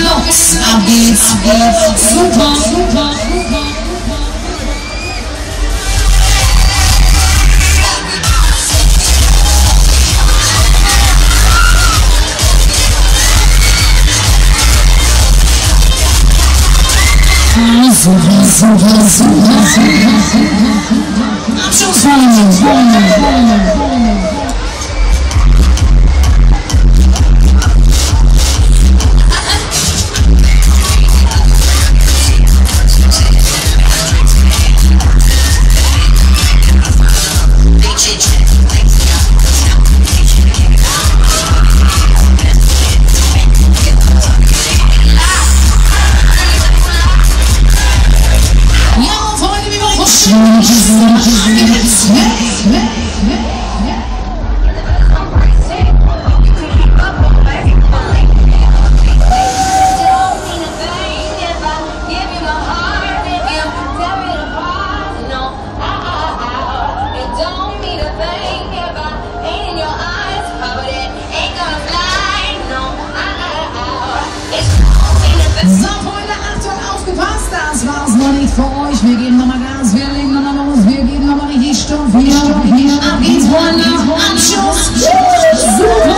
Lux, ab geht's, super, super. Das war's noch nicht für euch. Wir geben nochmal Gas, wir legen nochmal los, wir geben nochmal richtig Stoff. Hier, ab geht's, Freunde, Abschuss. Super,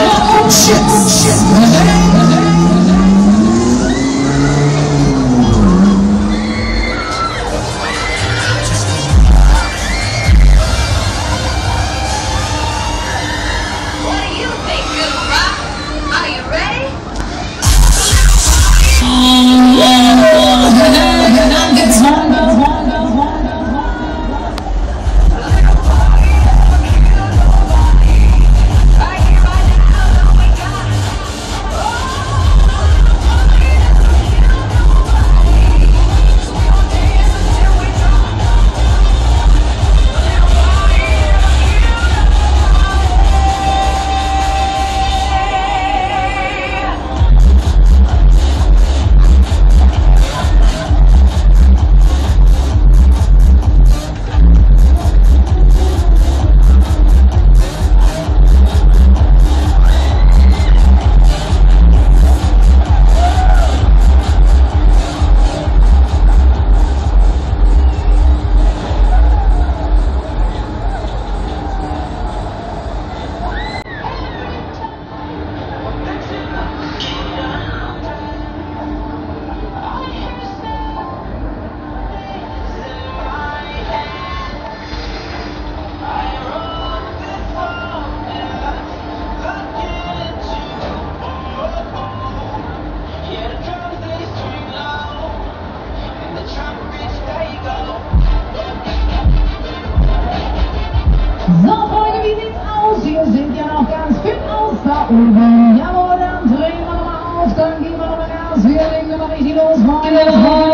So, Freunde, wie sieht's aus? Wir sind ja noch ganz fit aus da oben. Jawohl, dann drehen wir nochmal auf, dann geben wir nochmal Gas. Wir legen nochmal richtig los, Freunde.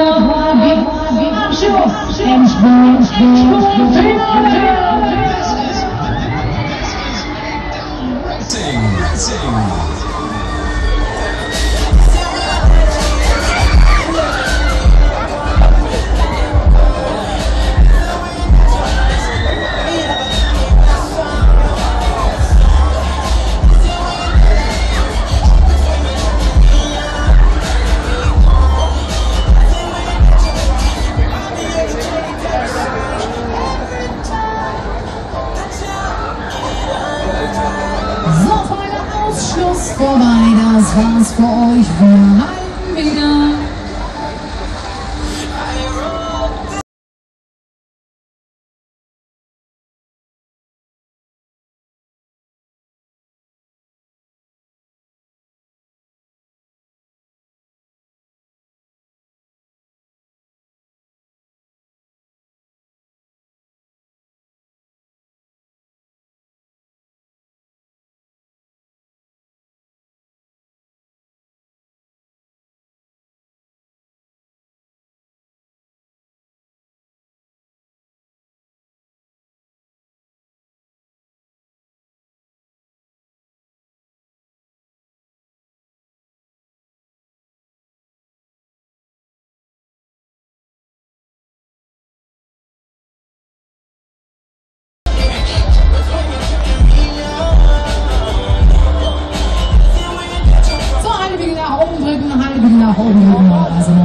Abschuss, Endspurt, Finale. Schluss vorbei, das war's für euch. Wir halten wieder. nach oben drücken normalerweise.